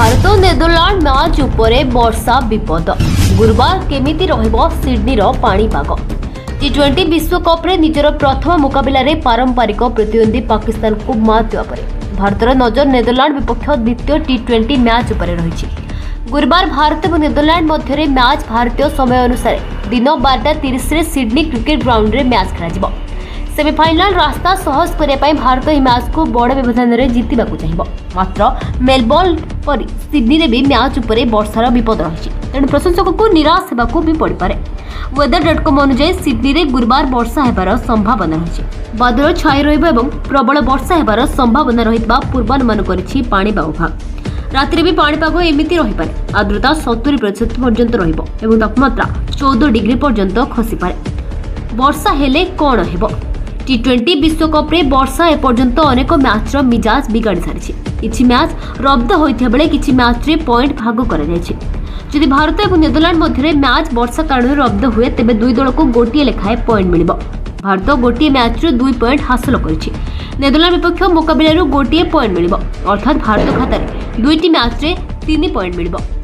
भारत और Netherland match उपरे वर्षा विपद। गुरुवार केमिति रहिबो सिडनीर पाणीपाग। टी20 विश्वकप रे निजर प्रथम मुकाबला रे पारंपरिक प्रतिद्वंदी पाकिस्तान को मात देवा परे भारतर नजर नेदरलैंड विपक्ष द्वितीय टी20 मैच उपरे रहिछि। गुरुवार भारत और नेदरलैंड मध्य मैच भारतीय समय अनुसार दिन 12:30 रे सिडनी क्रिकेट ग्राउंड रे मैच खेला। सेमिफाइनाल रास्ता सहज करने भारत यह मैच को बड़ व्यवधान में जितवा चाहिए। मात्र मेलबोर्न पर सिडनी में भी मैच उपर वर्षार विपद रही तेणु प्रशंसक को निराश होगा भी पड़पे। weather.com अनुसार सिडनी में गुरुवार वर्षा होबार संभावना रही। बादल छाई रही प्रबल वर्षा होबार संभावना रही पूर्वानुमान करिछि पाणीपाग विभाग। राति भी पाणीपाग एमिति रही आर्द्रता 70% पर्यंत रहिबो तापमात्रा 14 डिग्री पर्यंत खसीपे। वर्षा हेले कौन हेबो? टी20 विश्वकप रे वर्षा एपर्यंत अनेक मैच मिजाज बिगाड़ी सारी। किछि मैच रद्द होइथिया बेले किछि मैच रे पॉइंट भाग करा जायछि। यदि भारत और नेदरलैंड मध्य मैच वर्षा कारण रद्द हुए तेबे दुई दल को गोटिए लेखाए पॉइंट मिलिबो। भारत गोटिए मैच रे 2 पॉइंट हासिल करिछि। नेदरलैंड विपक्ष मुकाबला गोटिए पॉइंट मिलिबो अर्थात भारत खाता रे 2टी मैच रे 3 पॉइंट मिलिबो।